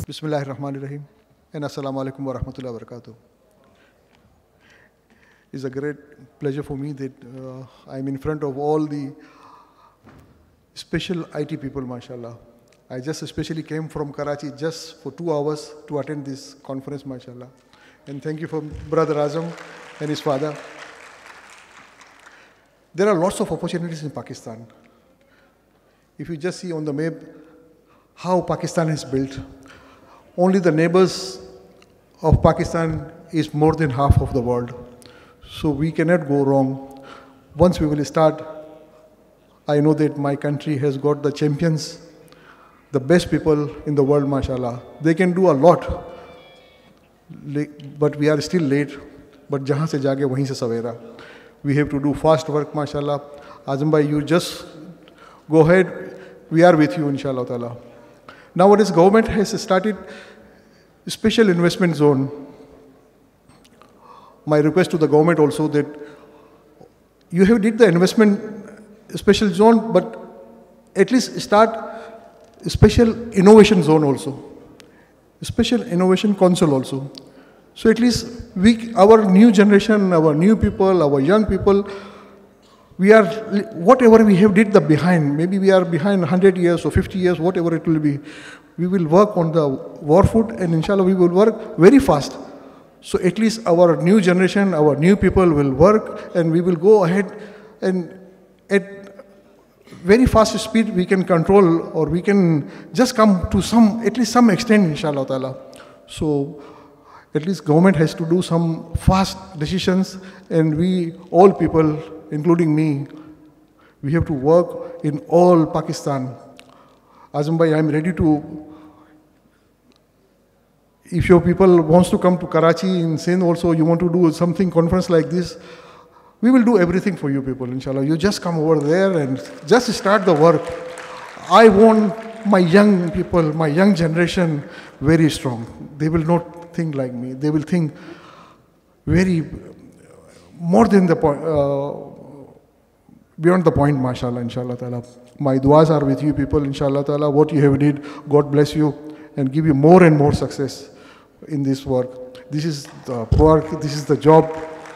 Bismillahirrahmanirrahim and Assalamu alaikum wa rahmatullahi wa barakatuh. It's a great pleasure for me that I'm in front of all the special IT people, mashallah. I just especially came from Karachi just for 2 hours to attend this conference, mashallah. And thank you for Brother Azam and his father. There are lots of opportunities in Pakistan. If you just see on the map how Pakistan is built, only the neighbors of Pakistan is more than half of the world. So we cannot go wrong. Once we will start, I know that my country has got the champions, the best people in the world, mashallah. They can do a lot, but we are still late. But jahan se jaage wahin se savera. We have to do fast work, mashallah. Azam bhai, you just go ahead. We are with you, inshallah ta'ala. Nowadays, government has started a special investment zone. My request to the government also that you have did the investment special zone, but at least start a special innovation zone also, a special innovation council also. So at least our new generation, our new people, our young people, we are, whatever we have did the behind, maybe we are behind 100 years or 50 years, whatever it will be, we will work on the war foot and inshallah we will work very fast. So at least our new generation, our new people will work and we will go ahead and at very fast speed we can control or we can just come to at least some extent, inshallah ta'ala. So at least government has to do some fast decisions and we, all people, including me, we have to work in all Pakistan. Azam bhai, I am ready to, if your people wants to come to Karachi in Sindh also, you want to do something conference like this, we will do everything for you people, inshallah. You just come over there and just start the work. I want my young people, my young generation very strong. They will not think like me. They will think very, more than the point, beyond the point, mashallah, inshallah ta'ala. My duas are with you people, inshallah ta'ala. What you have did, God bless you and give you more and more success in this work. This is the work, this is the job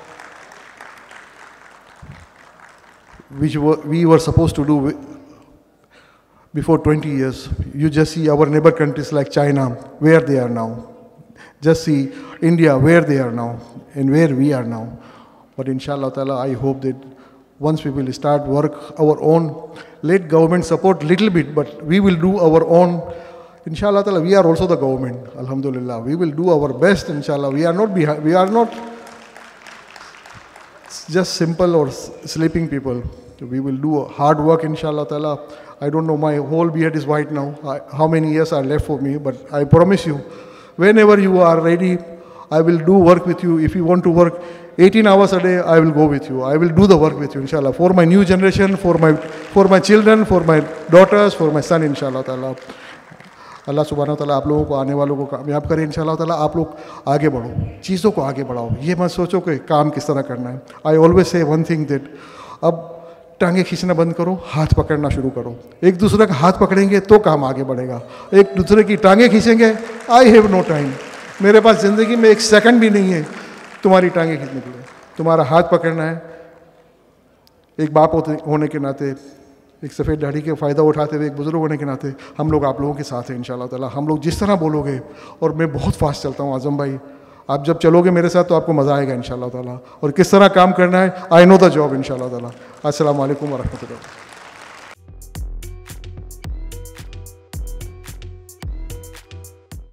which we were supposed to do before 20 years. You just see our neighbor countries like China, where they are now. Just see India, where they are now and where we are now. But inshallah ta'ala, I hope that once we will start work our own, let government support little bit, but we will do our own. Inshallah ta'ala, we are also the government, alhamdulillah. We will do our best, inshallah. We are not behind, we are not just simple or sleeping people. We will do hard work, inshallah ta'ala. I don't know, my whole beard is white now. How many years are left for me, but I promise you, whenever you are ready, I will do work with you. If you want to work 18 hours a day, I will go with you. I will do the work with you, inshallah. For my new generation, for my children, for my daughters, for my son, inshallah ta'ala. अल्लाह सुब्हानहू तआला आप लोगों को आने वालों को कामयाब करे इंशाल्लाह ताला. आप लोग आगे बढ़ो, चीज़ों को आगे बढ़ाओ. ये मत सोचो कि काम किस तरह करना है. I always say one thing that अब टांगे खींचना बंद करो, हाथ पकड़ना शुरू करो. एक दूसरे का हाथ पकड़ेंगे तो काम आगे बढ़ेगा. एक दूसरे की टांगे खींचेंगे, आई हैव नो टाइम. मेरे पास ज़िंदगी में एक सेकंड भी नहीं है तुम्हारी टांगे खींचने के लिए. तुम्हारा हाथ पकड़ना है. एक बाप होने के नाते, एक सफ़ेद दाढ़ी के फ़ायदा उठाते हुए एक बुज़ुर्ग होने के नाते हम लोग आप लोगों के साथ हैं इंशाल्लाह ताला. हम लोग जिस तरह बोलोगे, और मैं बहुत फास्ट चलता हूँ आज़म भाई, आप जब चलोगे मेरे साथ तो आपको मज़ा आएगा इंशाल्लाह ताला. और किस तरह काम करना है, आई नो द जॉब इंशाल्लाह ताला. अस्सलामु अलैकुम व रहमतुल्लाह.